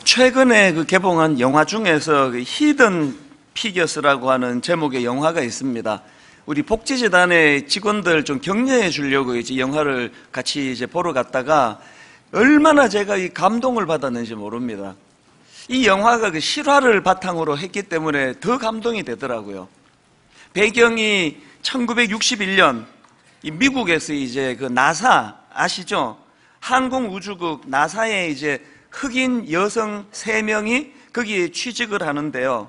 최근에 개봉한 영화 중에서 히든 피겨스라고 하는 제목의 영화가 있습니다. 우리 복지재단의 직원들 좀 격려해 주려고 이제 영화를 같이 이제 보러 갔다가 얼마나 제가 이 감동을 받았는지 모릅니다. 이 영화가 실화를 바탕으로 했기 때문에 더 감동이 되더라고요. 배경이 1961년 미국에서 이제 나사 아시죠? 항공우주국 나사에 이제 흑인 여성 3명이 거기에 취직을 하는데요.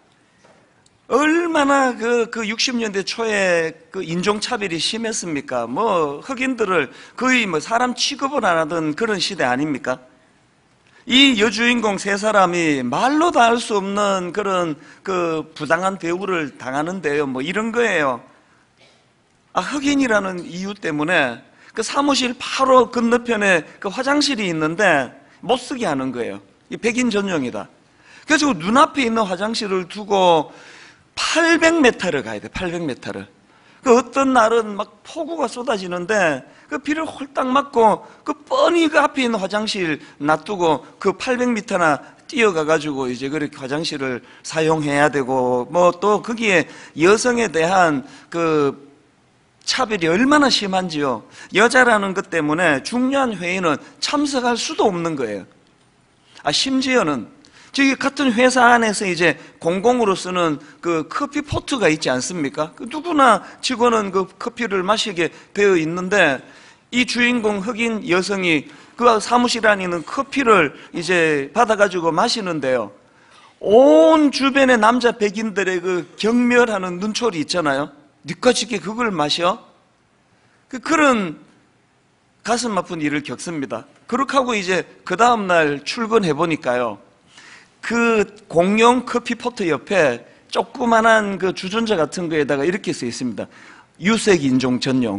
얼마나 60년대 초에 인종차별이 심했습니까? 흑인들을 거의 사람 취급을 안 하던 그런 시대 아닙니까? 이 여주인공 3사람이 말로 다 할 수 없는 그런 부당한 대우를 당하는데요. 이런 거예요. 흑인이라는 이유 때문에 사무실 바로 건너편에 화장실이 있는데 못 쓰게 하는 거예요. 이 백인 전용이다. 그래서 눈앞에 있는 화장실을 두고 800m를 가야 돼. 800m를. 어떤 날은 막 폭우가 쏟아지는데 비를 홀딱 맞고 뻔히 앞에 있는 화장실 놔두고 800m나 뛰어가가지고 이제 그렇게 화장실을 사용해야 되고 또 거기에 여성에 대한 차별이 얼마나 심한지요. 여자라는 것 때문에 중요한 회의는 참석할 수도 없는 거예요. 심지어는 저기 같은 회사 안에서 이제 공공으로 쓰는 커피 포트가 있지 않습니까? 누구나 직원은 커피를 마시게 되어 있는데 이 주인공 흑인 여성이 사무실 안에 있는 커피를 이제 받아가지고 마시는데요. 온 주변의 남자 백인들의 경멸하는 눈초리 있잖아요. 니까짓게 그걸 마셔? 그런 가슴 아픈 일을 겪습니다. 그렇게 하고 이제 그 다음날 출근해 보니까요. 공용 커피포트 옆에 조그만한 주전자 같은 거에다가 이렇게 써 있습니다. 유색 인종 전용.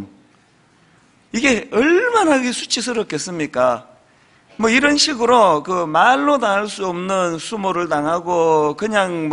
이게 얼마나 수치스럽겠습니까? 이런 식으로 말로 다 할 수 없는 수모를 당하고 그냥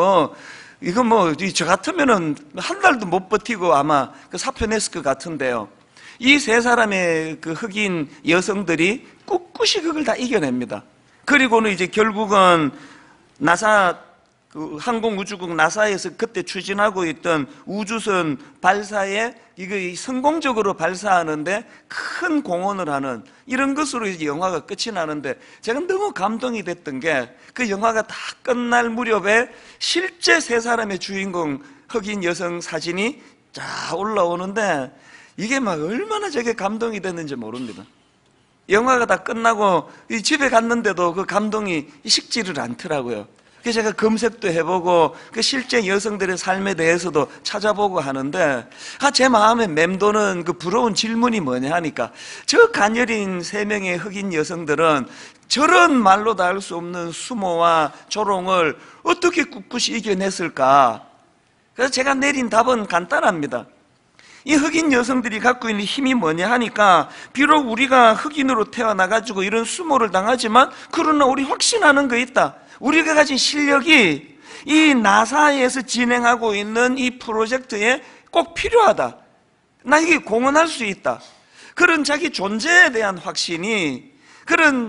저 같으면은 한 달도 못 버티고 아마 사표 냈을 것 같은데요. 이 3사람의 흑인 여성들이 꿋꿋이 그걸 다 이겨냅니다. 그리고는 이제 결국은 나사 항공우주국 나사에서 그때 추진하고 있던 우주선 발사에 이거 성공적으로 발사하는데 큰 공헌을 하는 이런 것으로 이제 영화가 끝이 나는데 제가 너무 감동이 됐던 게 영화가 다 끝날 무렵에 실제 3사람의 주인공 흑인 여성 사진이 쫙 올라오는데 이게 얼마나 저게 감동이 됐는지 모릅니다. 영화가 다 끝나고 집에 갔는데도 감동이 식지를 않더라고요. 그래서 제가 검색도 해보고 실제 여성들의 삶에 대해서도 찾아보고 하는데 제 마음에 맴도는 부러운 질문이 뭐냐 하니까 저 가녀린 3명의 흑인 여성들은 저런 말로 다 할 수 없는 수모와 조롱을 어떻게 꿋꿋이 이겨냈을까? 그래서 제가 내린 답은 간단합니다. 이 흑인 여성들이 갖고 있는 힘이 뭐냐 하니까 비록 우리가 흑인으로 태어나가지고 이런 수모를 당하지만 그러나 우리 확신하는 거 있다. 우리가 가진 실력이 이 나사에서 진행하고 있는 이 프로젝트에 꼭 필요하다. 나 이게 공헌할 수 있다. 그런 자기 존재에 대한 확신이 그런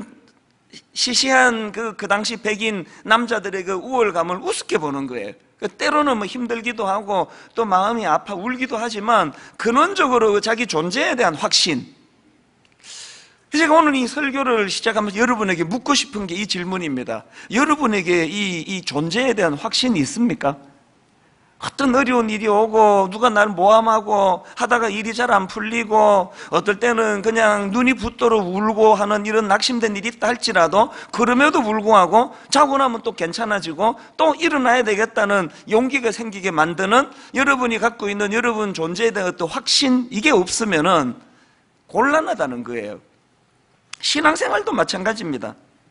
시시한 그 당시 백인 남자들의 우월감을 우습게 보는 거예요. 때로는 힘들기도 하고 또 마음이 아파 울기도 하지만 근원적으로 자기 존재에 대한 확신. 제가 오늘 이 설교를 시작하면서 여러분에게 묻고 싶은 게 이 질문입니다. 여러분에게 이 존재에 대한 확신이 있습니까? 어떤 어려운 일이 오고 누가 날 모함하고 하다가 일이 잘 안 풀리고 어떨 때는 그냥 눈이 붓도록 울고 하는 이런 낙심된 일이 있다 할지라도 그럼에도 불구하고 자고 나면 또 괜찮아지고 또 일어나야 되겠다는 용기가 생기게 만드는 여러분이 갖고 있는 여러분 존재에 대한 어떤 확신, 이게 없으면은 곤란하다는 거예요. 신앙생활도 마찬가지입니다.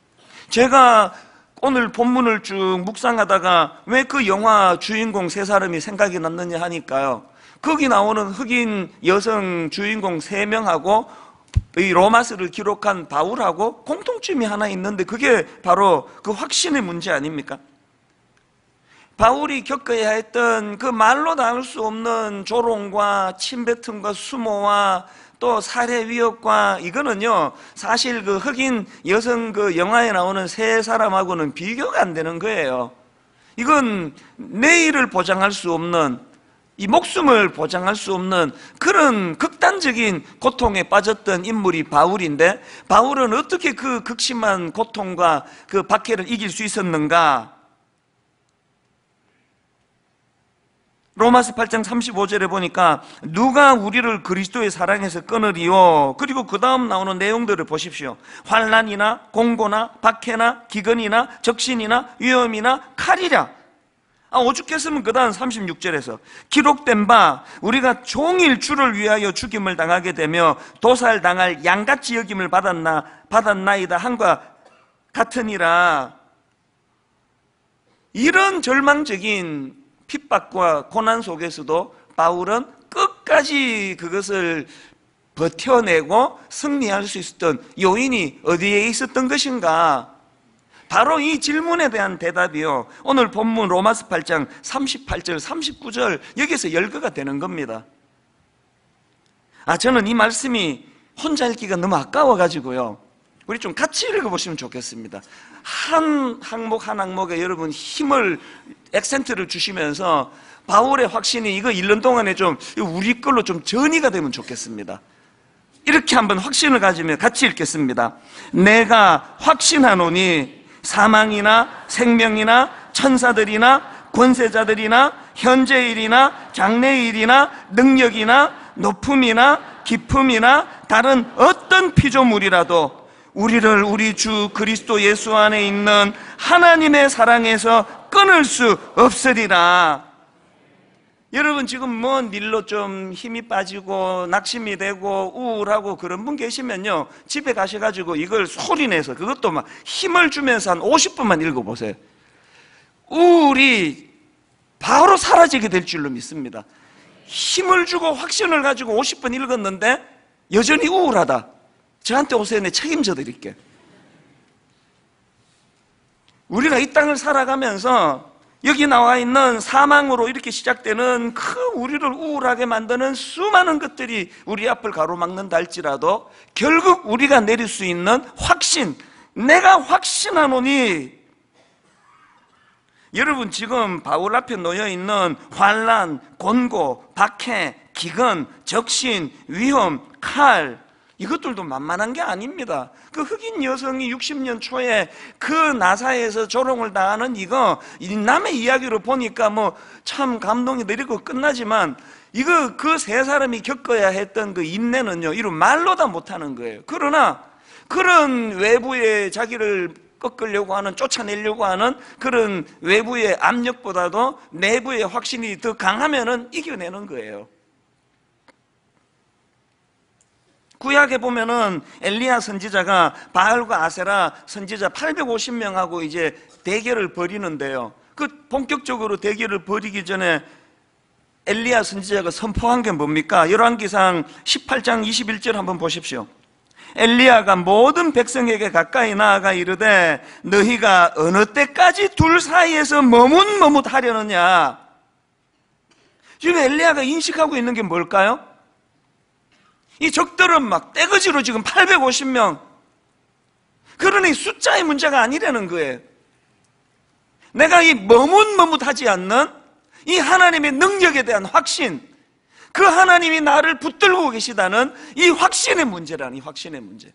제가 오늘 본문을 쭉 묵상하다가 왜 그 영화 주인공 3사람이 생각이 났느냐 하니까요. 거기 나오는 흑인 여성 주인공 3명하고 이 로마서를 기록한 바울하고 공통점이 하나 있는데 그게 바로 확신의 문제 아닙니까? 바울이 겪어야 했던 말로 다 할 수 없는 조롱과 침뱉음과 수모와 또 살해 위협과 이거는요 사실 그 흑인 여성 그 영화에 나오는 세 사람하고는 비교가 안 되는 거예요. 이건 내일을 보장할 수 없는, 이 목숨을 보장할 수 없는 그런 극단적인 고통에 빠졌던 인물이 바울인데, 바울은 어떻게 그 극심한 고통과 그 박해를 이길 수 있었는가? 로마서 8장 35절에 보니까 누가 우리를 그리스도의 사랑에서 끊으리요? 그리고 그 다음 나오는 내용들을 보십시오. 환난이나 공고나 박해나 기근이나 적신이나 위험이나 칼이랴. 오죽했으면 그 다음 36절에서 기록된 바 우리가 종일 주를 위하여 죽임을 당하게 되며 도살당할 양같이 여김을 받았나이다 한과 같으니라. 이런 절망적인 핍박과 고난 속에서도 바울은 끝까지 그것을 버텨내고 승리할 수 있었던 요인이 어디에 있었던 것인가? 바로 이 질문에 대한 대답이요, 오늘 본문 로마서 8장 38절 39절 여기서 열거가 되는 겁니다. 저는 이 말씀이 혼자 읽기가 너무 아까워가지고요, 우리 좀 같이 읽어보시면 좋겠습니다. 한 항목 한 항목에 여러분 힘을, 액센트를 주시면서 바울의 확신이 이거 읽는 동안에 좀 우리 걸로 좀 전이가 되면 좋겠습니다. 이렇게 한번 확신을 가지며 같이 읽겠습니다. 내가 확신하노니 사망이나 생명이나 천사들이나 권세자들이나 현재일이나 장래일이나 능력이나 높음이나 깊음이나 다른 어떤 피조물이라도 우리를 우리 주 그리스도 예수 안에 있는 하나님의 사랑에서 끊을 수 없으리라. 여러분 지금 뭔 일로 좀 힘이 빠지고 낙심이 되고 우울하고 그런 분 계시면요, 집에 가셔가지고 이걸 소리내서, 그것도 막 힘을 주면서 한 50분만 읽어보세요. 우울이 바로 사라지게 될 줄로 믿습니다. 힘을 주고 확신을 가지고 50분 읽었는데 여전히 우울하다, 저한테 오세요. 내 책임져 드릴게. 우리가 이 땅을 살아가면서 여기 나와 있는 사망으로 이렇게 시작되는 우리를 우울하게 만드는 수많은 것들이 우리 앞을 가로막는다 할지라도 결국 우리가 내릴 수 있는 확신, 내가 확신하노니. 여러분 지금 바울 앞에 놓여있는 환난, 곤고, 박해, 기근, 적신, 위험, 칼, 이것들도 만만한 게 아닙니다. 그 흑인 여성이 60년 초에 그 나사에서 조롱을 당하는 이거, 남의 이야기로 보니까 뭐 참 감동이 내리고 끝나지만, 이거 그 세 사람이 겪어야 했던 그 인내는요, 이런 말로 다 못하는 거예요. 그러나 그런 외부의 자기를 꺾으려고 하는, 쫓아내려고 하는 그런 외부의 압력보다도 내부의 확신이 더 강하면은 이겨내는 거예요. 구약에 보면은 엘리야 선지자가 바알과 아세라 선지자 850명하고 이제 대결을 벌이는데요, 그 본격적으로 대결을 벌이기 전에 엘리야 선지자가 선포한 게 뭡니까? 열왕기상 18장 21절 한번 보십시오. 엘리야가 모든 백성에게 가까이 나아가 이르되 너희가 어느 때까지 둘 사이에서 머뭇머뭇하려느냐. 지금 엘리야가 인식하고 있는 게 뭘까요? 이 적들은 막 떼거지로 지금 850명. 그러니 숫자의 문제가 아니라는 거예요. 내가 이 머뭇머뭇하지 않는 이 하나님의 능력에 대한 확신, 그 하나님이 나를 붙들고 계시다는 이 확신의 문제라는, 이 확신의 문제.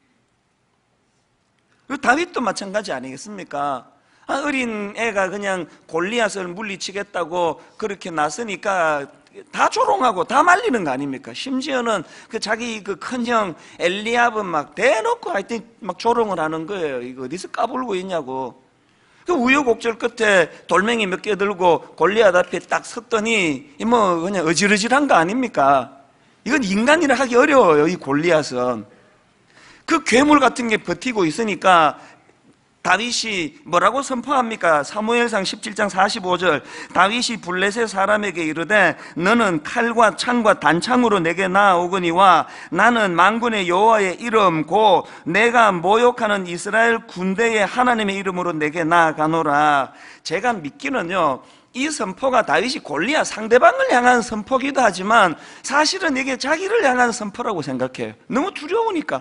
그 다윗도 마찬가지 아니겠습니까? 어린 애가 그냥 골리앗을 물리치겠다고 그렇게 나서니까 다 조롱하고 다 말리는 거 아닙니까? 심지어는 그 자기 그 큰형 엘리압은 막 대놓고 하여튼 막 조롱을 하는 거예요. 이거 어디서 까불고 있냐고. 그 우여곡절 끝에 돌멩이 몇 개 들고 골리앗 앞에 딱 섰더니 뭐 그냥 어질어질한 거 아닙니까? 이건 인간이라 하기 어려워요. 이 골리앗은 그 괴물 같은 게 버티고 있으니까 다윗이 뭐라고 선포합니까? 사무엘상 17장 45절 다윗이 블레셋 사람에게 이르되 너는 칼과 창과 단창으로 내게 나아오거니와 나는 만군의 여호와의 이름 곧 내가 모욕하는 이스라엘 군대의 하나님의 이름으로 내게 나아가노라. 제가 믿기는요, 이 선포가 다윗이 골리앗 상대방을 향한 선포기도 하지만 사실은 이게 자기를 향한 선포라고 생각해요. 너무 두려우니까.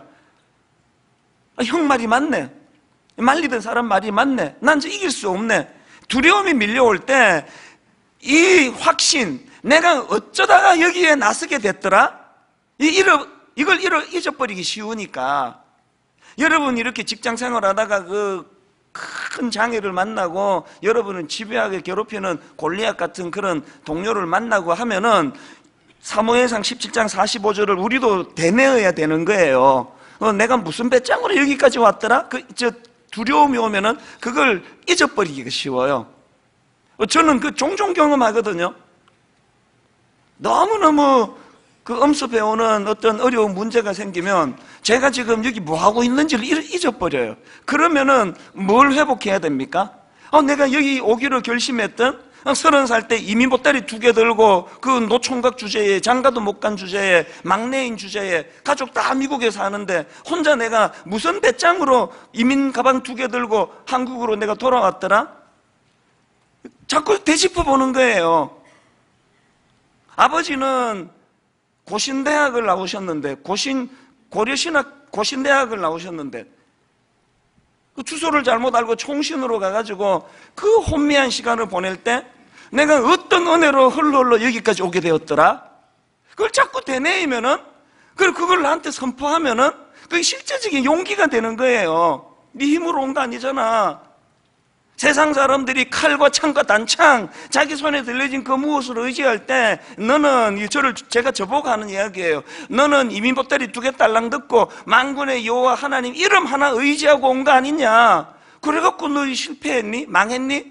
형 말이 맞네. 말리던 사람 말이 맞네. 난 이제 이길 수 없네. 두려움이 밀려올 때 이 확신, 내가 어쩌다가 여기에 나서게 됐더라? 이걸 잊어버리기 쉬우니까. 여러분 이렇게 직장생활 하다가 그 큰 장애를 만나고 여러분은 집요하게 괴롭히는 골리앗 같은 그런 동료를 만나고 하면은 사무엘상 17장 45절을 우리도 되뇌어야 되는 거예요. 내가 무슨 배짱으로 여기까지 왔더라? 두려움이 오면은 그걸 잊어버리기가 쉬워요. 저는 그 종종 경험하거든요. 너무너무 그 엄수 배우는 어떤 어려운 문제가 생기면 제가 지금 여기 뭐 하고 있는지를 잊어버려요. 그러면은 뭘 회복해야 됩니까? 내가 여기 오기로 결심했던 30살 때 이민 보따리 2개 들고 그 노총각 주제에 장가도 못 간 주제에 막내인 주제에 가족 다 미국에 사는데 혼자 내가 무슨 배짱으로 이민 가방 2개 들고 한국으로 내가 돌아왔더라? 자꾸 되짚어 보는 거예요. 아버지는 고신대학을 나오셨는데 고려신학 고신대학을 나오셨는데 그 주소를 잘못 알고 총신으로 가가지고 그 혼미한 시간을 보낼 때 내가 어떤 은혜로 흘러 여기까지 오게 되었더라? 그걸 자꾸 되뇌이면은 그걸 나한테 선포하면은 그게 실제적인 용기가 되는 거예요. 네 힘으로 온 거 아니잖아. 세상 사람들이 칼과 창과 단창 자기 손에 들려진 그 무엇을 의지할 때 너는 제가 저보고 하는 이야기예요. 너는 이민 보따리 2개 딸랑 듣고 만군의 여호와 하나님 이름 하나 의지하고 온 거 아니냐? 그래갖고 너 실패했니? 망했니?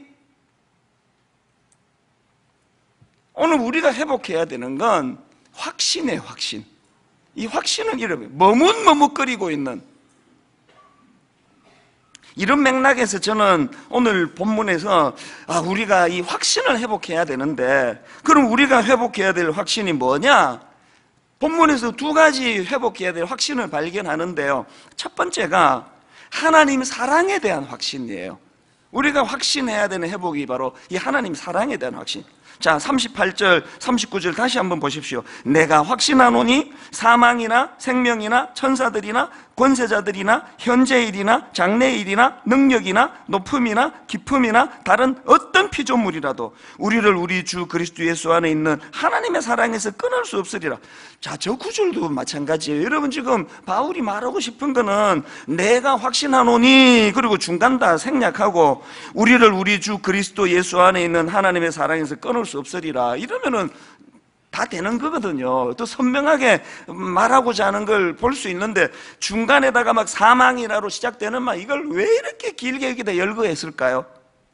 오늘 우리가 회복해야 되는 건 확신이에요. 확신. 이 확신은 이름이에요. 머뭇머뭇거리고 있는 이런 맥락에서 저는 오늘 본문에서 우리가 이 확신을 회복해야 되는데 그럼 우리가 회복해야 될 확신이 뭐냐? 본문에서 2가지 회복해야 될 확신을 발견하는데요. 첫 번째가 하나님 사랑에 대한 확신이에요. 우리가 확신해야 되는 회복이 바로 이 하나님 사랑에 대한 확신. 자, 38절, 39절 다시 한번 보십시오. 내가 확신하노니 사망이나 생명이나 천사들이나 권세자들이나 현재일이나 장래일이나 능력이나 높음이나 깊음이나 다른 어떤 피조물이라도 우리를 우리 주 그리스도 예수 안에 있는 하나님의 사랑에서 끊을 수 없으리라. 자, 저 구절도 마찬가지예요. 여러분 지금 바울이 말하고 싶은 거는 내가 확신하노니 그리고 중간 다 생략하고 우리를 우리 주 그리스도 예수 안에 있는 하나님의 사랑에서 끊을 수 없으리라. 이러면은 다 되는 거거든요. 또 선명하게 말하고자 하는 걸 볼 수 있는데 중간에다가 막 사망이라로 시작되는 말 이걸 왜 이렇게 길게 여기다 열거했을까요?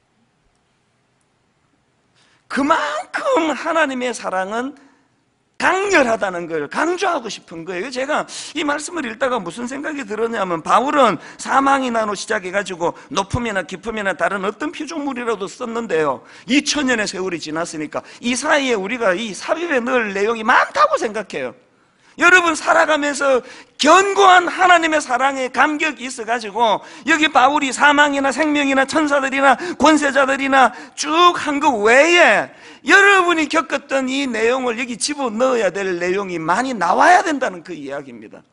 그만큼 하나님의 사랑은 강렬하다는 걸 강조하고 싶은 거예요. 제가 이 말씀을 읽다가 무슨 생각이 들었냐면 바울은 사망이나로 시작해가지고 높음이나 깊음이나 다른 어떤 피조물이라도 썼는데요. 2000년의 세월이 지났으니까 이 사이에 우리가 이 삽입에 넣을 내용이 많다고 생각해요. 여러분 살아가면서 견고한 하나님의 사랑에 감격이 있어가지고 여기 바울이 사망이나 생명이나 천사들이나 권세자들이나 쭉 한 거 외에 여러분이 겪었던 이 내용을 여기 집어넣어야 될 내용이 많이 나와야 된다는 그 이야기입니다.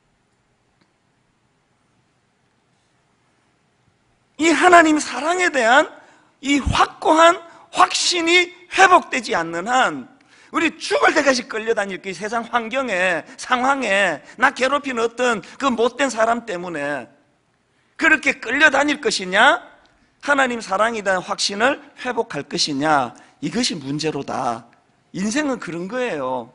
이 하나님 사랑에 대한 이 확고한 확신이 회복되지 않는 한 우리 죽을 때까지 끌려다닐 그 세상 환경에 상황에 나 괴롭히는 어떤 그 못된 사람 때문에 그렇게 끌려다닐 것이냐 하나님 사랑에 대한 확신을 회복할 것이냐 이것이 문제로다. 인생은 그런 거예요.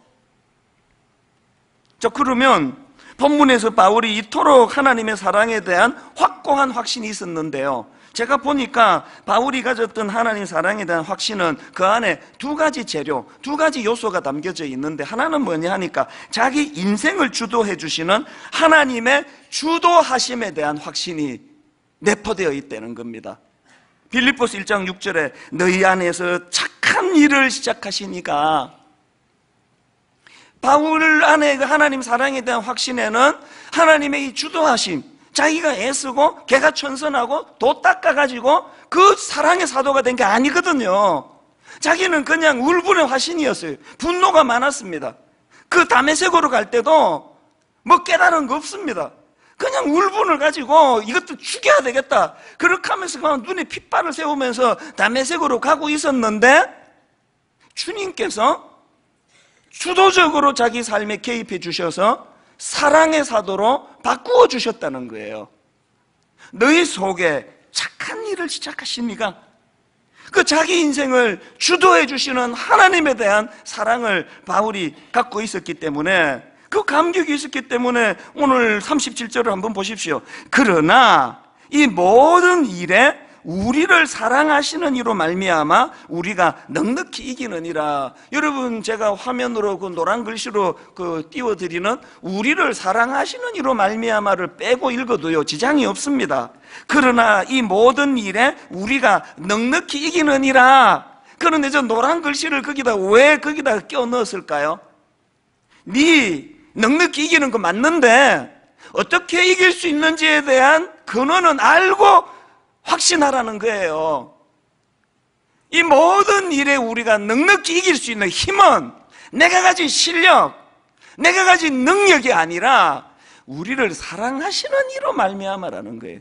자, 그러면 본문에서 바울이 이토록 하나님의 사랑에 대한 확고한 확신이 있었는데요, 제가 보니까 바울이 가졌던 하나님 사랑에 대한 확신은 그 안에 2가지 재료, 2가지 요소가 담겨져 있는데 하나는 뭐냐 하니까 자기 인생을 주도해 주시는 하나님의 주도하심에 대한 확신이 내포되어 있다는 겁니다. 빌립보서 1장 6절에 너희 안에서 착한 일을 시작하시니까, 바울 안에 그 하나님 사랑에 대한 확신에는 하나님의 이 주도하심, 자기가 애쓰고 개가 천선하고 도 닦아가지고 그 사랑의 사도가 된 게 아니거든요. 자기는 그냥 울분의 화신이었어요. 분노가 많았습니다. 그 다메섹으로 갈 때도 뭐 깨달은 거 없습니다. 그냥 울분을 가지고 이것도 죽여야 되겠다, 그렇게 하면서 그냥 눈에 핏발을 세우면서 다메섹으로 가고 있었는데, 주님께서 주도적으로 자기 삶에 개입해 주셔서 사랑의 사도로 바꾸어 주셨다는 거예요. 너희 속에 착한 일을 시작하십니까? 그 자기 인생을 주도해 주시는 하나님에 대한 사랑을 바울이 갖고 있었기 때문에, 그 감격이 있었기 때문에 오늘 37절을 한번 보십시오. 그러나 이 모든 일에 우리를 사랑하시는 이로 말미암아 우리가 넉넉히 이기느니라. 여러분, 제가 화면으로 그 노란 글씨로 띄워드리는 우리를 사랑하시는 이로 말미암아를 빼고 읽어도요 지장이 없습니다. 그러나 이 모든 일에 우리가 넉넉히 이기느니라. 그런데 저 노란 글씨를 왜 거기다 껴 넣었을까요? 넉넉히 이기는 거 맞는데 어떻게 이길 수 있는지에 대한 근원은 알고 확신하라는 거예요. 이 모든 일에 우리가 넉넉히 이길 수 있는 힘은 내가 가진 실력, 내가 가진 능력이 아니라 우리를 사랑하시는 이로 말미암아라는 거예요.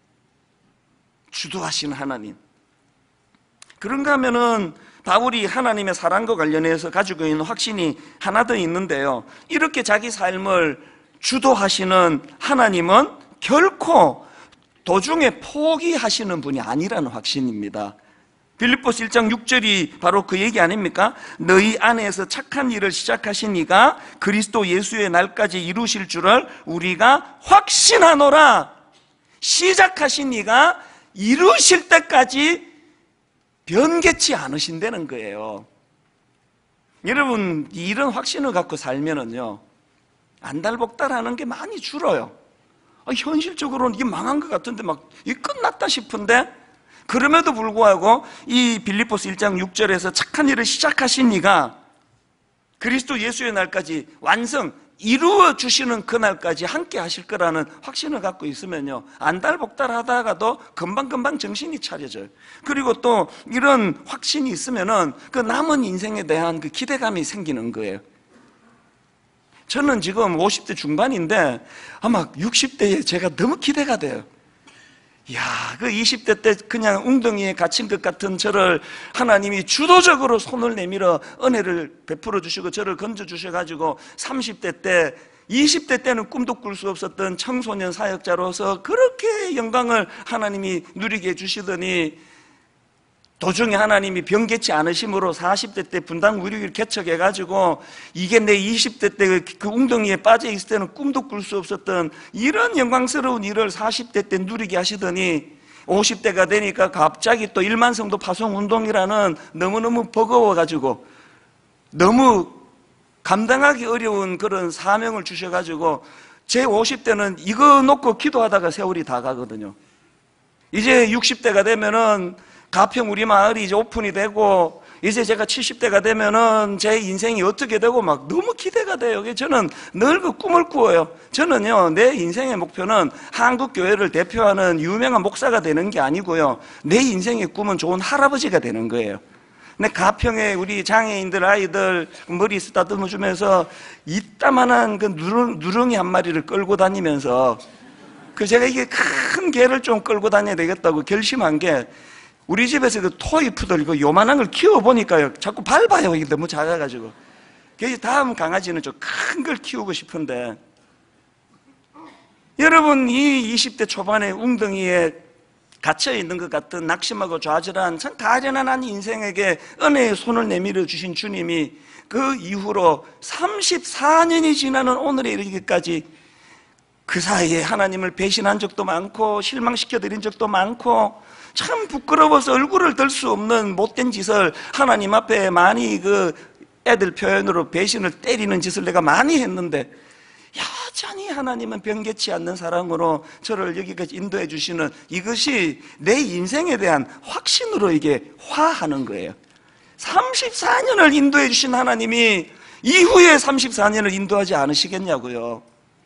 주도하시는 하나님. 그런가 하면은 바울이 하나님의 사랑과 관련해서 가지고 있는 확신이 하나 더 있는데요, 이렇게 자기 삶을 주도하시는 하나님은 결코 도중에 포기하시는 분이 아니라는 확신입니다. 빌립보서 1장 6절이 바로 그 얘기 아닙니까? 너희 안에서 착한 일을 시작하신 이가 그리스도 예수의 날까지 이루실 줄을 우리가 확신하노라. 시작하신 이가 이루실 때까지 변개치 않으신다는 거예요. 여러분, 이런 확신을 갖고 살면은요 안달복달하는 게 많이 줄어요. 현실적으로는 이게 망한 것 같은데 이게 끝났다 싶은데, 그럼에도 불구하고 이 빌립보서 1장 6절에서 착한 일을 시작하신 이가 그리스도 예수의 날까지 완성 이루어 주시는 그날까지 함께 하실 거라는 확신을 갖고 있으면요 안달복달하다가도 금방금방 정신이 차려져요. 그리고 또 이런 확신이 있으면은 그 남은 인생에 대한 그 기대감이 생기는 거예요. 저는 지금 50대 중반인데 아마 60대에 제가 너무 기대가 돼요. 그 20대 때 그냥 웅덩이에 갇힌 것 같은 저를 하나님이 주도적으로 손을 내밀어 은혜를 베풀어 주시고 저를 건져 주셔가지고 30대 때, 20대 때는 꿈도 꿀 수 없었던 청소년 사역자로서 그렇게 영광을 하나님이 누리게 해주시더니, 도중에 하나님이 변개치 않으심으로 40대 때 분당 위력을 개척해가지고 이게 내 20대 때 그 웅덩이에 빠져 있을 때는 꿈도 꿀 수 없었던 이런 영광스러운 일을 40대 때 누리게 하시더니 50대가 되니까 갑자기 또 1만 성도 파송 운동이라는 너무너무 버거워가지고 너무 감당하기 어려운 그런 사명을 주셔가지고 제 50대는 이거 놓고 기도하다가 세월이 다 가거든요. 이제 60대가 되면은 가평 우리 마을이 이제 오픈이 되고, 이제 제가 70대가 되면은 제 인생이 어떻게 되고 막 너무 기대가 돼요. 저는 늘 그 꿈을 꾸어요. 저는요, 내 인생의 목표는 한국 교회를 대표하는 유명한 목사가 되는 게 아니고요, 내 인생의 꿈은 좋은 할아버지가 되는 거예요. 근데 가평에 우리 장애인들 아이들 머리 쓰다듬어 주면서 이따만한 그 누렁이 한 마리를 끌고 다니면서, 제가 이게 큰 개를 좀 끌고 다녀야 되겠다고 결심한 게, 우리 집에서 그 토이푸들 이거 요만한 걸 키워보니까요 자꾸 밟아요. 이게 너무 작아가지고. 그래서 다음 강아지는 좀 큰 걸 키우고 싶은데, 여러분, 이 20대 초반의 웅덩이에 갇혀있는 것 같은 낙심하고 좌절한 참 가련한 인생에게 은혜의 손을 내밀어 주신 주님이 그 이후로 34년이 지나는 오늘에 이르기까지 그 사이에 하나님을 배신한 적도 많고 실망시켜드린 적도 많고 참 부끄러워서 얼굴을 들 수 없는 못된 짓을 하나님 앞에 많이 애들 표현으로 배신을 때리는 짓을 내가 많이 했는데, 여전히 하나님은 변개치 않는 사랑으로 저를 여기까지 인도해 주시는 이것이 내 인생에 대한 확신으로 이게 화하는 거예요. 34년을 인도해 주신 하나님이 이후에 34년을 인도하지 않으시겠냐고요.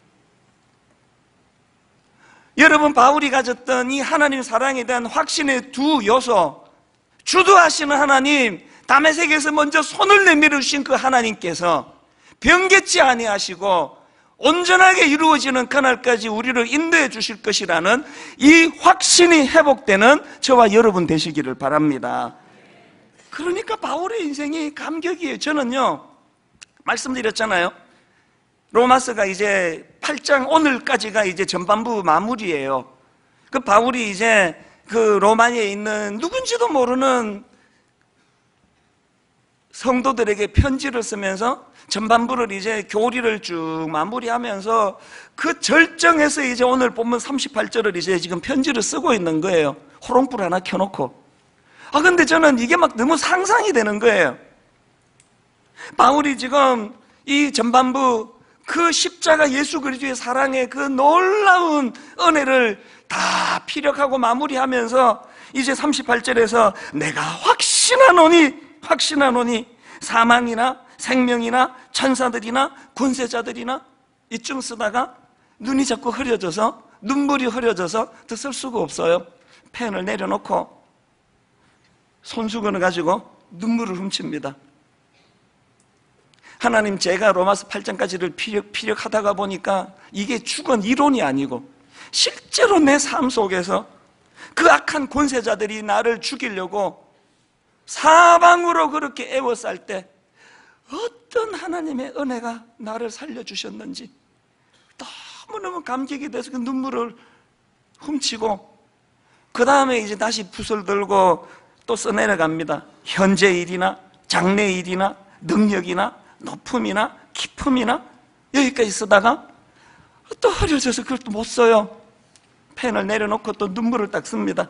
여러분, 바울이 가졌던 이 하나님 사랑에 대한 확신의 두 요소, 주도하시는 하나님, 다메섹에서 먼저 손을 내밀어 주신 그 하나님께서 변개치 아니하시고 온전하게 이루어지는 그날까지 우리를 인도해 주실 것이라는 이 확신이 회복되는 저와 여러분 되시기를 바랍니다. 그러니까 바울의 인생이 감격이에요. 저는요, 말씀드렸잖아요. 로마서가 이제 8장 오늘까지가 이제 전반부 마무리예요. 그 바울이 이제 그 로마에 있는 누군지도 모르는 성도들에게 편지를 쓰면서 전반부를 이제 교리를 쭉 마무리하면서 그 절정에서 이제 오늘 본문 38절을 이제 지금 편지를 쓰고 있는 거예요. 호롱불 하나 켜놓고. 근데 저는 이게 막 너무 상상이 되는 거예요. 바울이 지금 이 전반부 그 십자가 예수 그리스도의 사랑의 그 놀라운 은혜를 다 피력하고 마무리하면서 이제 38절에서 내가 확신하노니 사망이나 생명이나 천사들이나 권세자들이나 이쯤 쓰다가 눈이 자꾸 흐려져서 눈물이 흐려져서 더 쓸 수가 없어요. 펜을 내려놓고 손수건을 가지고 눈물을 훔칩니다. 하나님, 제가 로마서 8장까지를 피력하다가 보니까 이게 죽은 이론이 아니고 실제로 내 삶 속에서 그 악한 권세자들이 나를 죽이려고 사방으로 그렇게 애워쌀 때 어떤 하나님의 은혜가 나를 살려주셨는지 너무너무 감격이 돼서 그 눈물을 훔치고 그 다음에 이제 다시 붓을 들고 또 써내려갑니다. 현재 일이나 장래 일이나 능력이나 높음이나 깊음이나 여기까지 쓰다가 또 흐려져서 그걸 또 못 써요. 펜을 내려놓고 또 눈물을 딱 씁니다.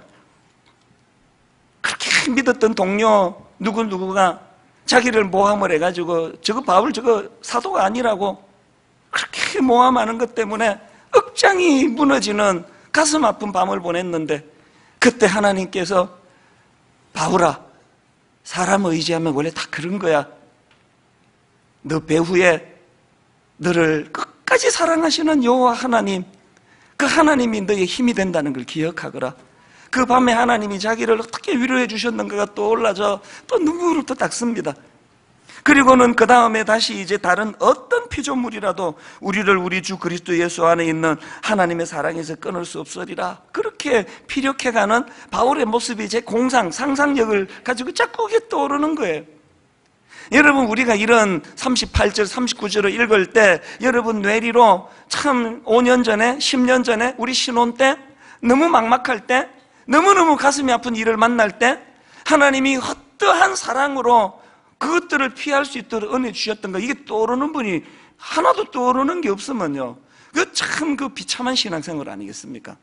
그렇게 믿었던 동료 누구가 자기를 모함을 해가지고 저거 바울 저거 사도가 아니라고 그렇게 모함하는 것 때문에 억장이 무너지는 가슴 아픈 밤을 보냈는데 그때 하나님께서 바울아, 사람 의지하면 원래 다 그런 거야. 너 배후에 너를 끝까지 사랑하시는 여호와 하나님, 그 하나님이 너의 힘이 된다는 걸 기억하거라. 그 밤에 하나님이 자기를 어떻게 위로해 주셨는가가 떠올라져 또 눈물을 또 닦습니다. 그리고는 그 다음에 다시 이제 다른 어떤 피조물이라도 우리를 우리 주 그리스도 예수 안에 있는 하나님의 사랑에서 끊을 수 없으리라. 그렇게 피력해가는 바울의 모습이 제 상상력을 가지고 자꾸 이게 떠오르는 거예요. 여러분, 우리가 이런 38절, 39절을 읽을 때 여러분 뇌리로 참 5년 전에, 10년 전에 우리 신혼 때 너무 막막할 때 너무너무 가슴이 아픈 일을 만날 때 하나님이 어떠한 사랑으로 그것들을 피할 수 있도록 은혜 주셨던가, 이게 떠오르는 분이 하나도 떠오르는 게 없으면요, 그 참 그 비참한 신앙생활 아니겠습니까?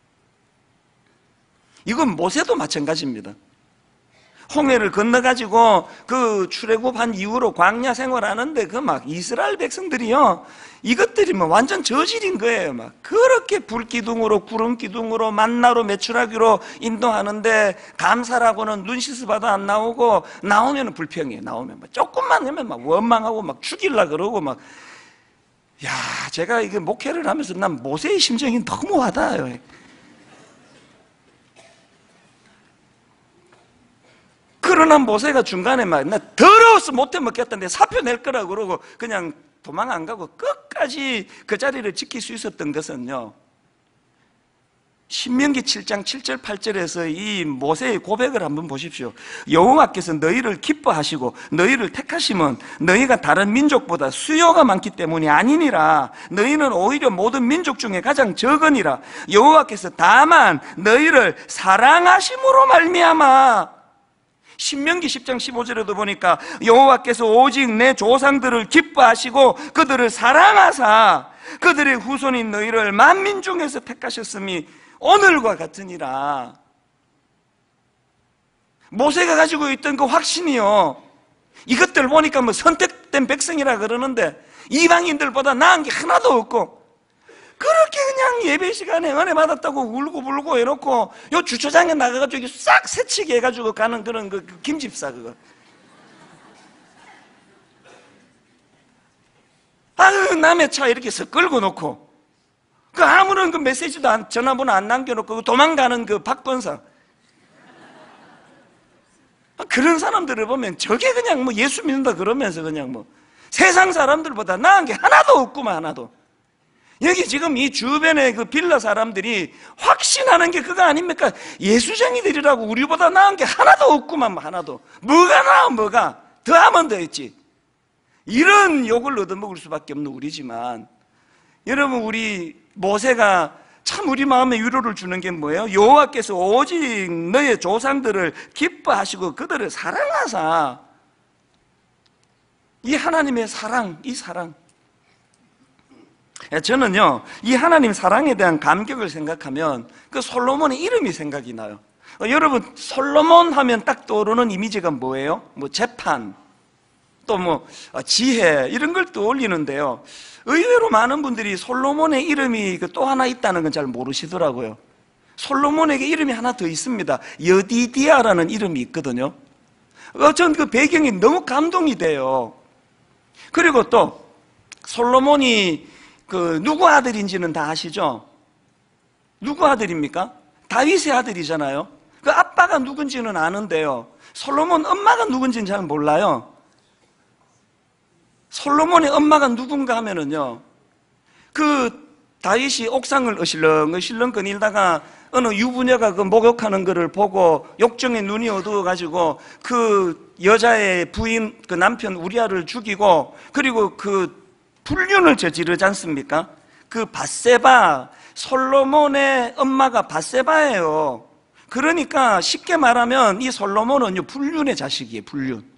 이건 모세도 마찬가지입니다. 홍해를 건너가지고 그 출애굽한 이후로 광야 생활하는데 그 막 이스라엘 백성들이요, 이것들이 뭐 완전 저질인 거예요. 막 그렇게 불기둥으로 구름기둥으로 만나로 메추라기로 인도하는데 감사라고는 눈 씻어봐도 안 나오고 나오면 불평해. 나오면 막 조금만 하면 막 원망하고 막 죽일라 그러고 막. 야, 제가 이게 목회를 하면서 난 모세의 심정이 너무 와닿아요. 그러나 모세가 중간에 막 나 더러워서 못해 먹겠다는데 사표 낼 거라고 그러고 그냥 도망 안 가고 끝까지 그 자리를 지킬 수 있었던 것은요, 신명기 7장 7절 8절에서 이 모세의 고백을 한번 보십시오. 여호와께서 너희를 기뻐하시고 너희를 택하시면 너희가 다른 민족보다 수요가 많기 때문이 아니니라. 너희는 오히려 모든 민족 중에 가장 적으니라. 여호와께서 다만 너희를 사랑하심으로 말미암아. 신명기 10장 15절에도 보니까 여호와께서 오직 내 조상들을 기뻐하시고 그들을 사랑하사 그들의 후손인 너희를 만민 중에서 택하셨음이 오늘과 같으니라. 모세가 가지고 있던 그 확신이요, 이것들 보니까 뭐 선택된 백성이라 그러는데 이방인들보다 나은 게 하나도 없고 그렇게 그냥 예배 시간에 은혜 받았다고 울고 불고 해놓고 요 주차장에 나가가지고 싹 새치게 해가지고 가는 그런 그 김집사 그거. 아유, 남의 차 이렇게 서 끌고 놓고 그 아무런 그 메시지도 전화번호 안 남겨놓고 도망가는 그 박권사. 그런 사람들을 보면 저게 그냥 뭐 예수 믿는다 그러면서 그냥 뭐 세상 사람들보다 나은 게 하나도 없구만, 하나도. 여기 지금 이 주변에 그 빌라 사람들이 확신하는 게 그거 아닙니까? 예수쟁이들이라고 우리보다 나은 게 하나도 없구만, 하나도. 뭐가 나아, 뭐가. 더 하면 더 있지. 이런 욕을 얻어먹을 수밖에 없는 우리지만, 여러분, 우리 모세가 참 우리 마음에 위로를 주는 게 뭐예요? 여호와께서 오직 너의 조상들을 기뻐하시고 그들을 사랑하사. 이 하나님의 사랑, 이 사랑. 저는요, 이 하나님 사랑에 대한 감격을 생각하면 그 솔로몬의 이름이 생각이 나요. 여러분, 솔로몬 하면 딱 떠오르는 이미지가 뭐예요? 뭐 재판, 또 뭐 지혜, 이런 걸 떠올리는데요. 의외로 많은 분들이 솔로몬의 이름이 또 하나 있다는 건 잘 모르시더라고요. 솔로몬에게 이름이 하나 더 있습니다. 여디디아라는 이름이 있거든요. 전 그 배경이 너무 감동이 돼요. 그리고 또 솔로몬이 그 누구 아들인지는 다 아시죠? 누구 아들입니까? 다윗의 아들이잖아요. 그 아빠가 누군지는 아는데요, 솔로몬 엄마가 누군지는 잘 몰라요. 솔로몬의 엄마가 누군가 하면은요, 그 다윗이 옥상을 어실렁 거닐다가 어느 유부녀가 그 목욕하는 거를 보고 욕정에 눈이 어두워가지고 그 여자의 부인, 그 남편 우리아를 죽이고, 그리고 그 불륜을 저지르지 않습니까? 그 밧세바, 솔로몬의 엄마가 밧세바예요. 그러니까 쉽게 말하면 이 솔로몬은 불륜의 자식이에요, 불륜.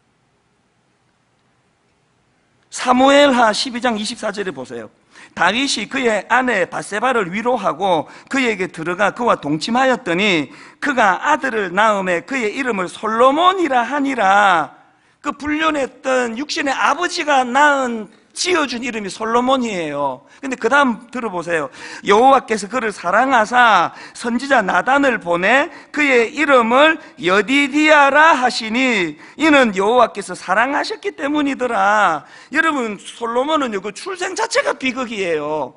사무엘하 12장 24절에 보세요. 다윗이 그의 아내 밧세바를 위로하고 그에게 들어가 그와 동침하였더니 그가 아들을 낳음에 그의 이름을 솔로몬이라 하니라. 그 불륜했던 육신의 아버지가 낳은 지어준 이름이 솔로몬이에요. 근데 그 다음 들어보세요. 여호와께서 그를 사랑하사 선지자 나단을 보내 그의 이름을 여디디아라 하시니 이는 여호와께서 사랑하셨기 때문이더라. 여러분, 솔로몬은 그 출생 자체가 비극이에요.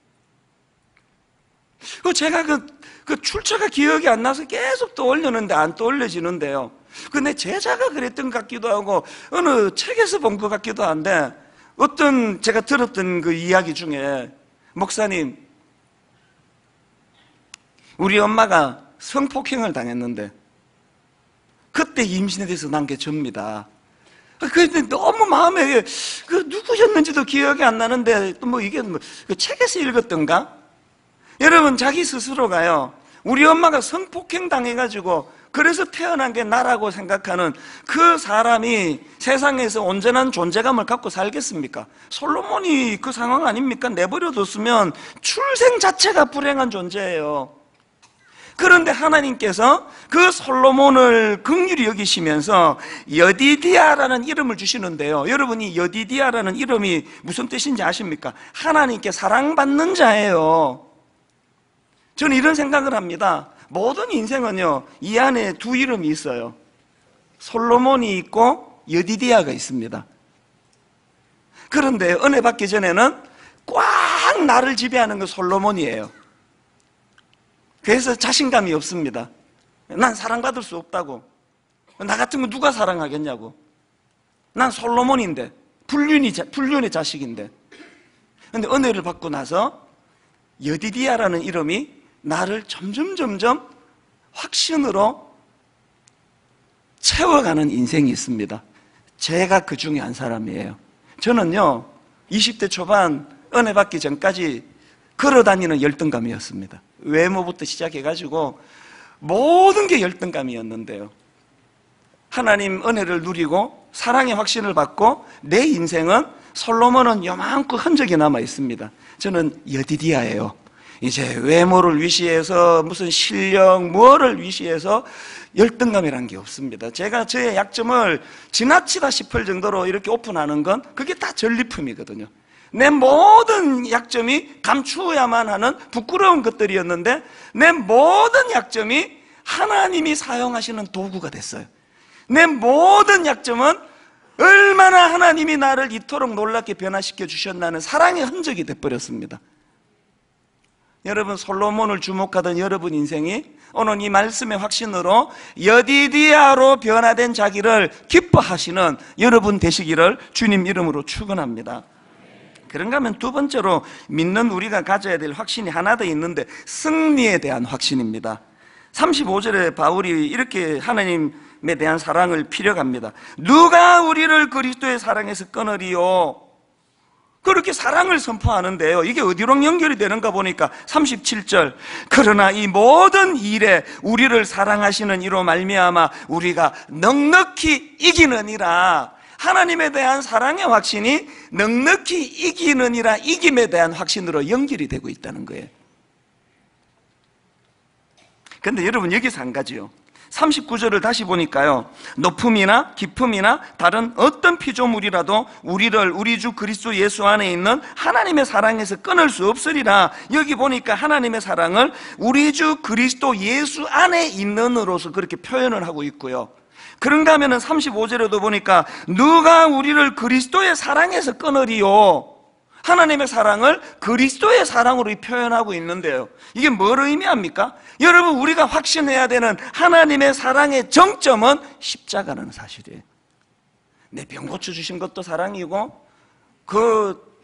제가 그 출처가 기억이 안 나서 계속 떠올렸는데 안 떠올려지는데요. 근데 제자가 그랬던 것 같기도 하고 어느 책에서 본 것 같기도 한데, 어떤 제가 들었던 그 이야기 중에, 목사님, 우리 엄마가 성폭행을 당했는데 그때 임신에 대해서 난 게 접니다. 그런데 너무 마음에, 그 누구였는지도 기억이 안 나는데 또 뭐 이게 뭐 그 책에서 읽었던가? 여러분, 자기 스스로가요, 우리 엄마가 성폭행 당해가지고 그래서 태어난 게 나라고 생각하는 그 사람이 세상에서 온전한 존재감을 갖고 살겠습니까? 솔로몬이 그 상황 아닙니까? 내버려뒀으면 출생 자체가 불행한 존재예요. 그런데 하나님께서 그 솔로몬을 긍휼히 여기시면서 여디디아라는 이름을 주시는데요, 여러분이 여디디아라는 이름이 무슨 뜻인지 아십니까? 하나님께 사랑받는 자예요. 저는 이런 생각을 합니다. 모든 인생은요, 이 안에 두 이름이 있어요. 솔로몬이 있고 여디디아가 있습니다. 그런데 은혜 받기 전에는 꽉 나를 지배하는 건 솔로몬이에요. 그래서 자신감이 없습니다. 난 사랑받을 수 없다고. 나 같은 거 누가 사랑하겠냐고. 난 솔로몬인데, 불륜의 자식인데. 그런데 은혜를 받고 나서 여디디아라는 이름이 나를 점점 확신으로 채워가는 인생이 있습니다. 제가 그 중에 한 사람이에요. 저는요, 20대 초반 은혜 받기 전까지 걸어다니는 열등감이었습니다. 외모부터 시작해가지고 모든 게 열등감이었는데요, 하나님 은혜를 누리고 사랑의 확신을 받고 내 인생은, 솔로몬은 요만큼 흔적이 남아 있습니다. 저는 여디디아예요. 이제 외모를 위시해서 무슨 실력 뭐를 위시해서 열등감이란 게 없습니다. 제가 저의 약점을 지나치다 싶을 정도로 이렇게 오픈하는 건 그게 다 전리품이거든요. 내 모든 약점이 감추어야만 하는 부끄러운 것들이었는데 내 모든 약점이 하나님이 사용하시는 도구가 됐어요. 내 모든 약점은 얼마나 하나님이 나를 이토록 놀랍게 변화시켜 주셨나는 사랑의 흔적이 돼버렸습니다. 여러분, 솔로몬을 주목하던 여러분 인생이 오늘 이 말씀의 확신으로 여디디아로 변화된 자기를 기뻐하시는 여러분 되시기를 주님 이름으로 축원합니다. 그런가 하면 두 번째로 믿는 우리가 가져야 될 확신이 하나 더 있는데, 승리에 대한 확신입니다. 35절에 바울이 이렇게 하나님에 대한 사랑을 피력합니다. 누가 우리를 그리스도의 사랑에서 끊으리요? 그렇게 사랑을 선포하는데요, 이게 어디로 연결이 되는가 보니까 37절, 그러나 이 모든 일에 우리를 사랑하시는 이로 말미암아 우리가 넉넉히 이기느니라. 하나님에 대한 사랑의 확신이 넉넉히 이기느니라, 이김에 대한 확신으로 연결이 되고 있다는 거예요. 그런데 여러분, 여기서 한 가지요, 39절을 다시 보니까요, 높음이나 깊음이나 다른 어떤 피조물이라도 우리를 우리 주 그리스도 예수 안에 있는 하나님의 사랑에서 끊을 수 없으리라. 여기 보니까 하나님의 사랑을 우리 주 그리스도 예수 안에 있는으로서 그렇게 표현을 하고 있고요. 그런가 하면은 35절에도 보니까 누가 우리를 그리스도의 사랑에서 끊으리요? 하나님의 사랑을 그리스도의 사랑으로 표현하고 있는데요, 이게 뭘 의미합니까? 여러분, 우리가 확신해야 되는 하나님의 사랑의 정점은 십자가라는 사실이에요. 내 병 고쳐주신 것도 사랑이고, 그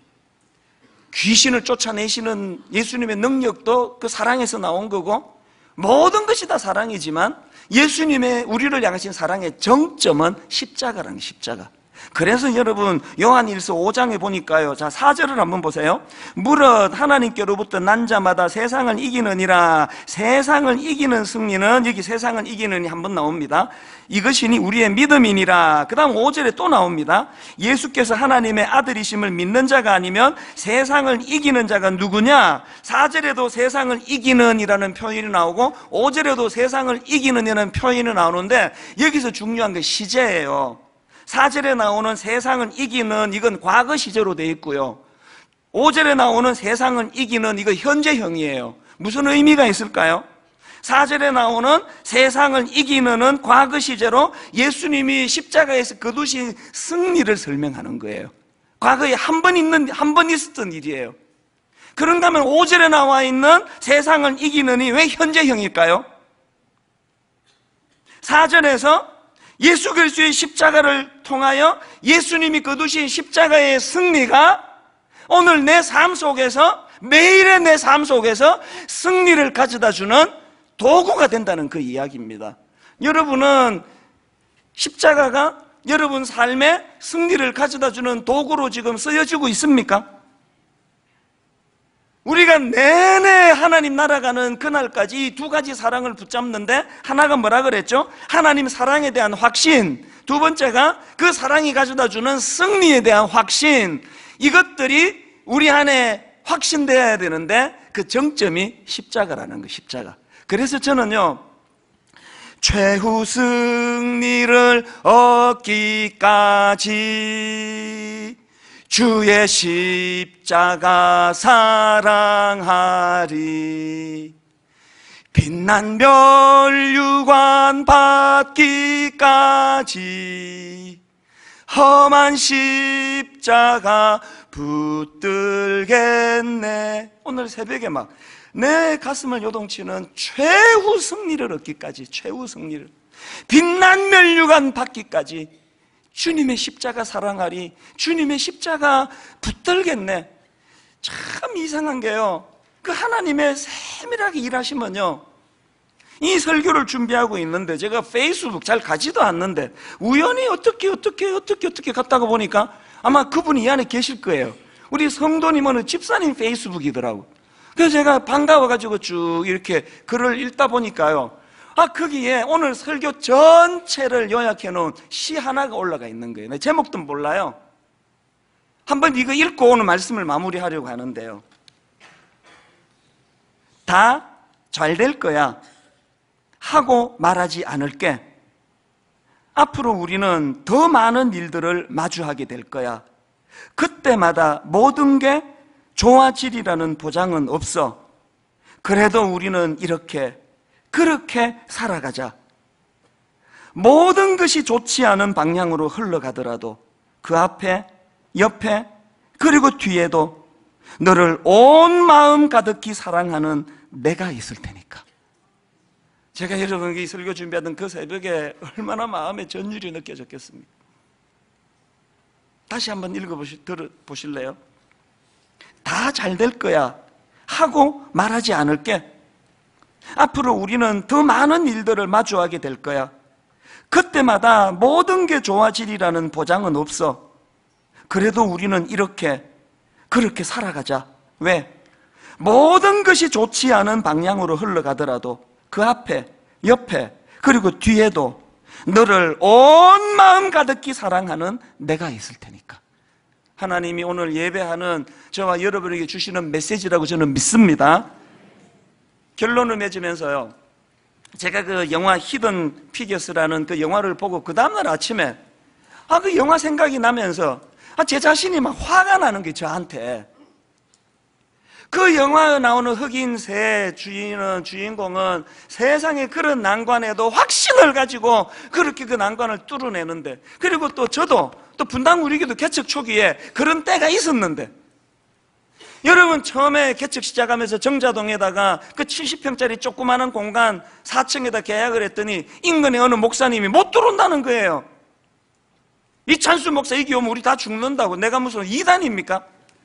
귀신을 쫓아내시는 예수님의 능력도 그 사랑에서 나온 거고, 모든 것이 다 사랑이지만 예수님의 우리를 향하신 사랑의 정점은 십자가라는, 십자가. 그래서 여러분, 요한일서 5장에 보니까요, 자 4절을 한번 보세요. 무릇 하나님께로부터 난 자마다 세상을 이기느니라. 세상을 이기는 승리는, 여기 세상을 이기느니 한번 나옵니다. 이것이니 우리의 믿음이니라. 그 다음 5절에 또 나옵니다. 예수께서 하나님의 아들이심을 믿는 자가 아니면 세상을 이기는 자가 누구냐? 4절에도 세상을 이기는이라는 표현이 나오고 5절에도 세상을 이기는이라는 표현이 나오는데, 여기서 중요한 게 시제예요. 4절에 나오는 세상은 이기는, 이건 과거 시제로 되어 있고요, 5절에 나오는 세상은 이기는, 이거 현재형이에요. 무슨 의미가 있을까요? 4절에 나오는 세상을 이기는은 과거 시제로 예수님이 십자가에서 거두신 승리를 설명하는 거예요. 과거에 한 번 있었던 일이에요. 그런가 하면 5절에 나와 있는 세상을 이기는이 왜 현재형일까요? 4절에서 예수 그리스도의 십자가를 통하여 예수님이 거두신 십자가의 승리가 오늘 내 삶 속에서, 매일의 내 삶 속에서 승리를 가져다 주는 도구가 된다는 그 이야기입니다. 여러분은 십자가가 여러분 삶에 승리를 가져다 주는 도구로 지금 쓰여지고 있습니까? 우리가 내내 하나님 날아가는 그날까지 이 두 가지 사랑을 붙잡는데, 하나가 뭐라 그랬죠? 하나님 사랑에 대한 확신, 두 번째가 그 사랑이 가져다 주는 승리에 대한 확신, 이것들이 우리 안에 확신되어야 되는데 그 정점이 십자가라는 거, 십자가. 그래서 저는요, 최후 승리를 얻기까지 주의 십자가 사랑하리, 빛난 멸류관 받기까지 험한 십자가 붙들겠네. 오늘 새벽에 막 내 가슴을 요동치는 최후 승리를 얻기까지, 최후 승리를, 빛난 멸류관 받기까지 주님의 십자가 사랑하리, 주님의 십자가 붙들겠네. 참 이상한 게요, 그 하나님의 세밀하게 일하시면요, 이 설교를 준비하고 있는데 제가 페이스북 잘 가지도 않는데 우연히 어떻게 갔다가 보니까 아마 그분이 이 안에 계실 거예요. 우리 성도님 어느 집사님 페이스북이더라고. 그래서 제가 반가워가지고 쭉 이렇게 글을 읽다 보니까요, 거기에 오늘 설교 전체를 요약해 놓은 시 하나가 올라가 있는 거예요. 제목도 몰라요. 한번 이거 읽고 오늘 말씀을 마무리하려고 하는데요, 다 잘 될 거야 하고 말하지 않을게. 앞으로 우리는 더 많은 일들을 마주하게 될 거야. 그때마다 모든 게 좋아지리라는 보장은 없어. 그래도 우리는 그렇게 살아가자. 모든 것이 좋지 않은 방향으로 흘러가더라도 그 앞에, 옆에, 그리고 뒤에도 너를 온 마음 가득히 사랑하는 내가 있을 테니까. 제가 여러분에게 이 설교 준비하던 그 새벽에 얼마나 마음의 전율이 느껴졌겠습니까? 다시 한번 들어보실래요? 다 잘 될 거야 하고 말하지 않을게. 앞으로 우리는 더 많은 일들을 마주하게 될 거야. 그때마다 모든 게 좋아지리라는 보장은 없어. 그래도 우리는 그렇게 살아가자. 왜? 모든 것이 좋지 않은 방향으로 흘러가더라도 그 앞에, 옆에, 그리고 뒤에도 너를 온 마음 가득히 사랑하는 내가 있을 테니까. 하나님이 오늘 예배하는 저와 여러분에게 주시는 메시지라고 저는 믿습니다. 결론을 맺으면서요, 제가 그 영화 히든 피겨스라는 그 영화를 보고 그 다음날 아침에 그 영화 생각이 나면서 제 자신이 막 화가 나는 게 저한테. 그 영화에 나오는 흑인 새 주인공은 세상에 그런 난관에도 확신을 가지고 그렇게 그 난관을 뚫어내는데, 그리고 또 저도 또 분당 우리교도 개척 초기에 그런 때가 있었는데, 여러분 처음에 개척 시작하면서 정자동에다가 그 70평짜리 조그마한 공간 4층에다 계약을 했더니 인근의 어느 목사님이 못 들어온다는 거예요. 이찬수 목사 여기 오면 우리 다 죽는다고. 내가 무슨 이단입니까?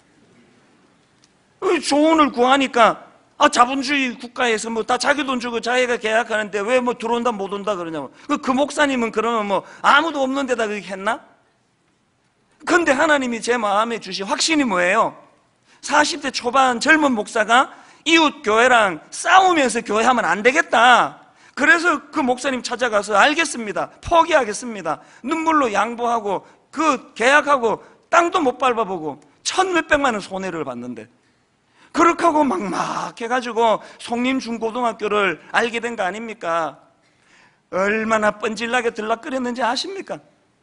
조언을 구하니까 자본주의 국가에서 뭐 다 자기 돈 주고 자기가 계약하는데 왜 뭐 들어온다 못 온다 그러냐고. 그 목사님은 그러면 뭐 아무도 없는 데다 그렇게 했나? 근데 하나님이 제 마음에 주신 확신이 뭐예요? 40대 초반 젊은 목사가 이웃 교회랑 싸우면서 교회하면 안 되겠다. 그래서 그 목사님 찾아가서 알겠습니다, 포기하겠습니다, 눈물로 양보하고 그 계약하고 땅도 못 밟아보고 1,몇백만 원 손해를 봤는데, 그렇게 하고 막 해가지고 송림중고등학교를 알게 된 거 아닙니까? 얼마나 뻔질나게 들락거렸는지 아십니까?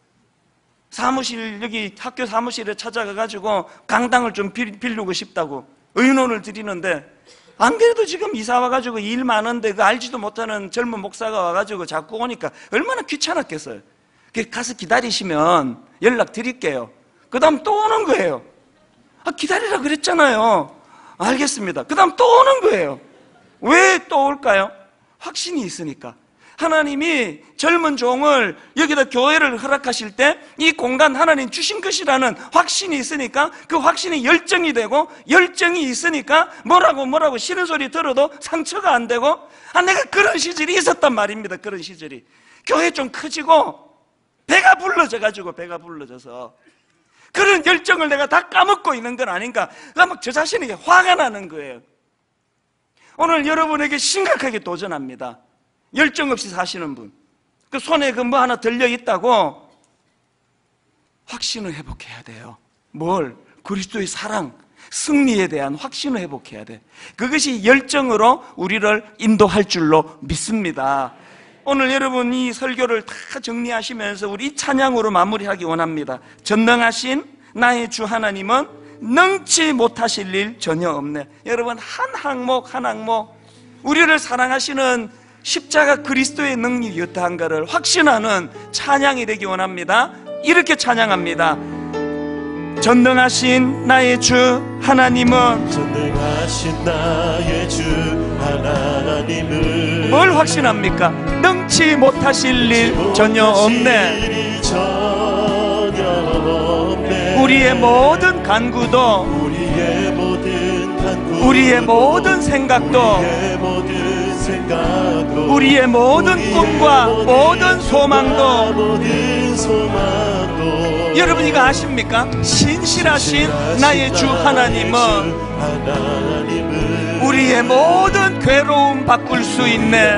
여기 학교 사무실에 찾아가가지고 강당을 좀 빌리고 싶다고 의논을 드리는데, 안 그래도 지금 이사 와가지고 일 많은데 그 알지도 못하는 젊은 목사가 와가지고 자꾸 오니까 얼마나 귀찮았겠어요. 가서 기다리시면 연락 드릴게요. 그 다음 또 오는 거예요. 기다리라 그랬잖아요. 알겠습니다. 그 다음 또 오는 거예요. 왜 또 올까요? 확신이 있으니까. 하나님이 젊은 종을 여기다 교회를 허락하실 때 이 공간 하나님 주신 것이라는 확신이 있으니까, 그 확신이 열정이 되고, 열정이 있으니까 뭐라고 싫은 소리 들어도 상처가 안 되고, 내가 그런 시절이 있었단 말입니다. 그런 시절이. 교회 좀 커지고 배가 불러져서 그런 열정을 내가 다 까먹고 있는 건 아닌가. 막 저 자신에게 화가 나는 거예요. 오늘 여러분에게 심각하게 도전합니다. 열정 없이 사시는 분, 그 손에 그 뭐 하나 들려 있다고 확신을 회복해야 돼요. 뭘? 그리스도의 사랑, 승리에 대한 확신을 회복해야 돼. 그것이 열정으로 우리를 인도할 줄로 믿습니다. 오늘 여러분 이 설교를 다 정리하시면서 우리 이 찬양으로 마무리하기 원합니다. 전능하신 나의 주 하나님은 능치 못하실 일 전혀 없네. 여러분 한 항목 우리를 사랑하시는 십자가 그리스도의 능력이 어떠한가를 확신하는 찬양이 되기 원합니다. 이렇게 찬양합니다. 전능하신 나의 주 하나님은, 전능하신 나의 주 하나님은 뭘 확신합니까? 능치 못하실 일 전혀 없네. 우리의 모든 간구도, 우리의 모든 생각도, 우리의 모든 꿈과 모든 소망도, 여러분 이거 아십니까? 신실하신 나의 주 하나님은 우리의 모든 괴로움 바꿀 수 있네.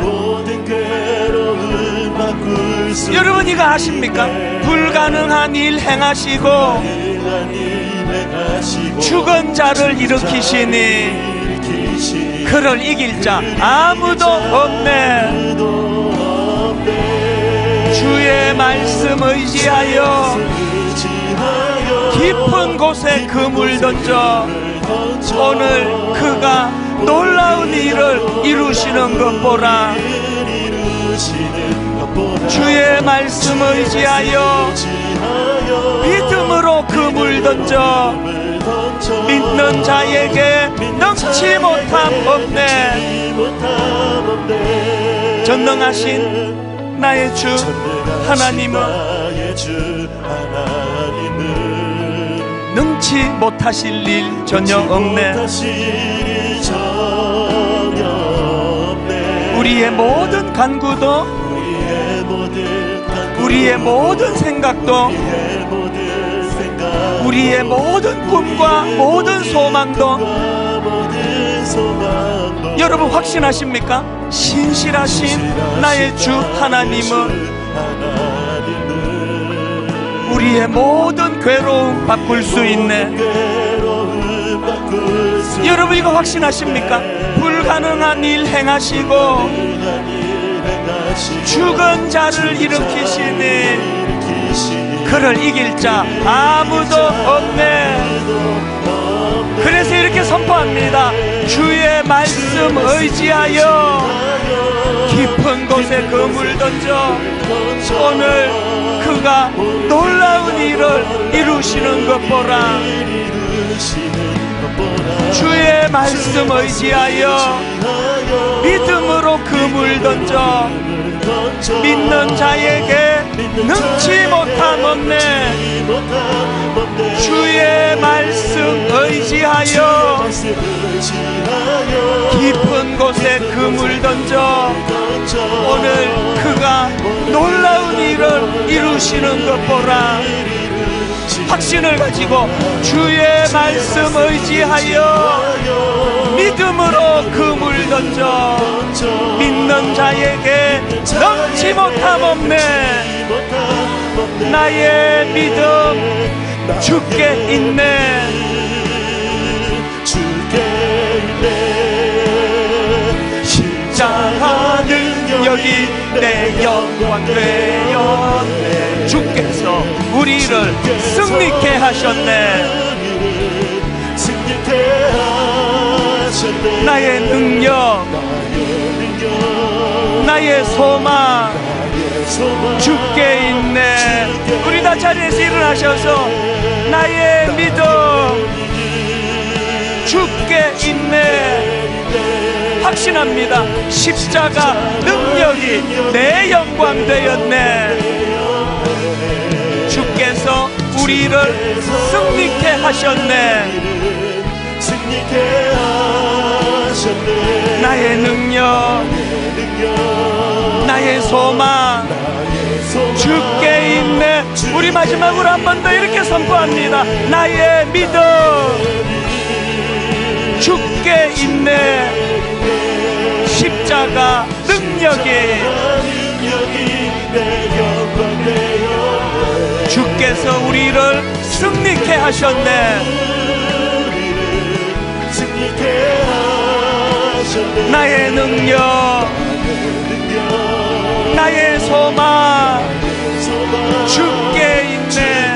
여러분 이거 아십니까? 불가능한 일 행하시고 죽은 자를 일으키시니 그를 이길 자 아무도 없네. 주의 말씀 의지하여 깊은 곳에 그물 던져 오늘 그가 놀라운 일을 이루시는 것 보라. 주의 말씀 의지하여 믿음 믿음으로 금을 던져 믿는 자에게 능치 못함 없네. 전능하신 나의 주 하나님은 능치 못하실 일 전혀 없네. 우리의 모든 간구도, 우리의 모든 생각도, 우리의 모든 꿈과 모든 소망도 여러분 확신하십니까? 신실하신 나의 주 하나님은 우리의 모든 괴로움 바꿀 수 있네. 여러분 이거 확신하십니까? 불가능한 일 행하시고 죽은 자를 일으키시니 그를 이길 자 아무도 없네. 그래서 이렇게 선포합니다. 주의 말씀 의지하여 깊은 곳에 금을 던져 오늘 그가 놀라운 일을 이루시는 것 보라. 주의 말씀 의지하여 믿음으로 금을 던져 믿는 자에게 능치 못함 없네. 주의 말씀 의지하여 깊은 곳에 금을 던져 오늘 그가 놀라운 일을 이루시는 것 보라. 확신을 가지고 주의 말씀 의지하여 믿음으로 금을 던져 믿는 자에게 넘지 못함 없네. 나의 믿음 주께 있네. 십자가 능력이 내 영광 되었네. 주께서 우리를 승리케 하셨네. 나의 능력, 나의 소망 주께 있네. 우리 다 자리에서 일어나셔서 나의 믿음 주께 있네. 확신합니다. 십자가 능력이 내 영광 되었네. 주께서 우리를 승리케 하셨네. 나의 능력, 나의 소망 주께 있네. 우리 마지막으로 한 번 더 이렇게 선포합니다. 나의 믿음 주께 있네. 십자가 능력이 주께서 우리를 승리케 하셨네. 나의 능력, 나의 소망 주께 있네.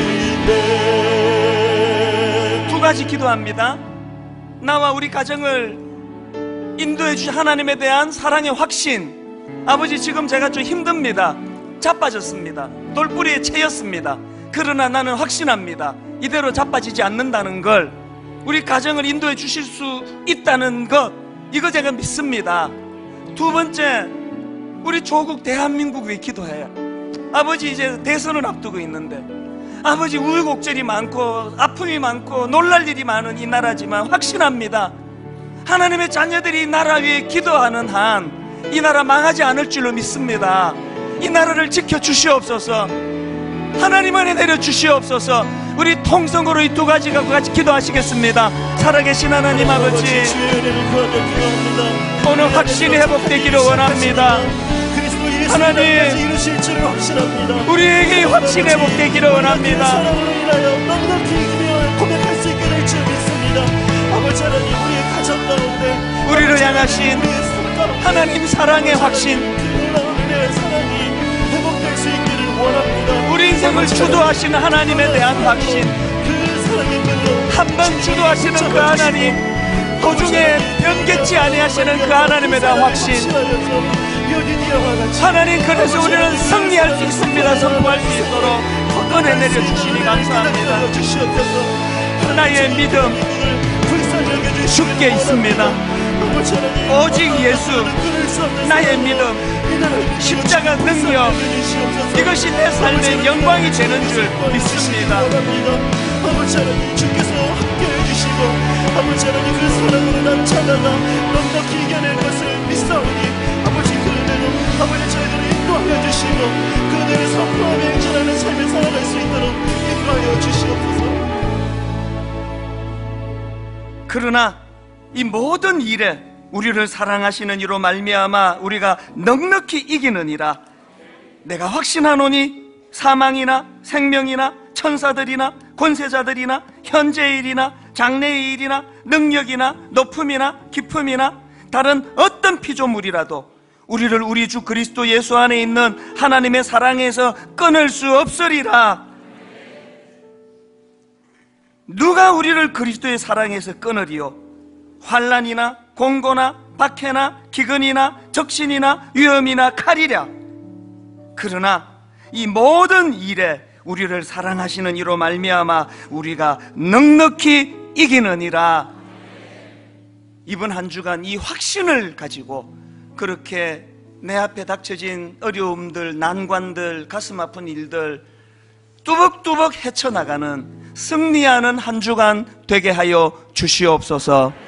두 가지 기도합니다. 나와 우리 가정을 인도해 주신 하나님에 대한 사랑의 확신. 아버지, 지금 제가 좀 힘듭니다. 자빠졌습니다. 돌뿌리에 채였습니다. 그러나 나는 확신합니다. 이대로 자빠지지 않는다는 걸, 우리 가정을 인도해 주실 수 있다는 것, 이거 제가 믿습니다. 두 번째, 우리 조국 대한민국 위해 기도해요. 아버지, 이제 대선을 앞두고 있는데 아버지, 우여곡절이 많고 아픔이 많고 놀랄 일이 많은 이 나라지만 확신합니다. 하나님의 자녀들이 이 나라 위해 기도하는 한 이 나라 망하지 않을 줄로 믿습니다. 이 나라를 지켜주시옵소서. 하나님 안에 내려주시옵소서. 우리 통성으로 이 두 가지가 같이 기도하시겠습니다. 살아계신 하나님 아버지, 오늘 확신이 회복되기를 원합니다. 하나님, 우리에게 확신이 회복되기를 원합니다. 우리를 향하신 하나님 사랑의 확신, 우리 인생을 주도하시는 하나님에 대한 확신, 한 번 주도하시는 그 하나님, 도중에 변개치 아니하시는 그 하나님에 대한 확신. 하나님, 그래서 우리는 승리할 수 있습니다. 선포할 수 있도록 은혜 내려주시니 감사합니다. 나의 믿음 주께 있습니다. 오직 예수, 나의 믿음, 십자가 능력, 이것이 내 삶의 영광이 되는 줄 믿습니다. 아버지 하나님 주께서 함께해 주시고 아버지 하나님 그 사랑으로 난 찾아가 넉넉히 이겨낼 것을 믿사오니 아버지 그 은혜로 아버지 저희들을 인도하여 주시고 그 은혜를 선포하며 행진하는 삶을 살아갈 수 있도록 인도하여 주시옵소서. 그러나 이 모든 일에 우리를 사랑하시는 이로 말미암아 우리가 넉넉히 이기느니라. 내가 확신하노니 사망이나 생명이나 천사들이나 권세자들이나 현재의 일이나 장래의 일이나 능력이나 높음이나 깊음이나 다른 어떤 피조물이라도 우리를 우리 주 그리스도 예수 안에 있는 하나님의 사랑에서 끊을 수 없으리라. 누가 우리를 그리스도의 사랑에서 끊으리요? 환난이나 공고나 박해나 기근이나 적신이나 위험이나 칼이랴. 그러나 이 모든 일에 우리를 사랑하시는 이로 말미암아 우리가 넉넉히 이기느니라. 이번 한 주간 이 확신을 가지고 그렇게 내 앞에 닥쳐진 어려움들, 난관들, 가슴 아픈 일들 뚜벅뚜벅 헤쳐나가는 승리하는 한 주간 되게 하여 주시옵소서.